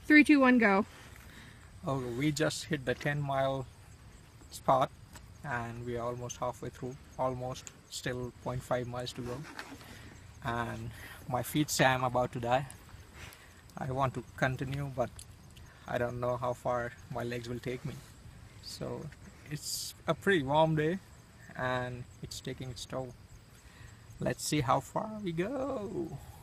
3, 2, 1, go. Oh, we just hit the 10-mile spot and we are almost halfway through, almost, still 0.5 miles to go. And my feet say I'm about to die. I want to continue, but I don't know how far my legs will take me. So it's a pretty warm day and it's taking its toll. Let's see how far we go.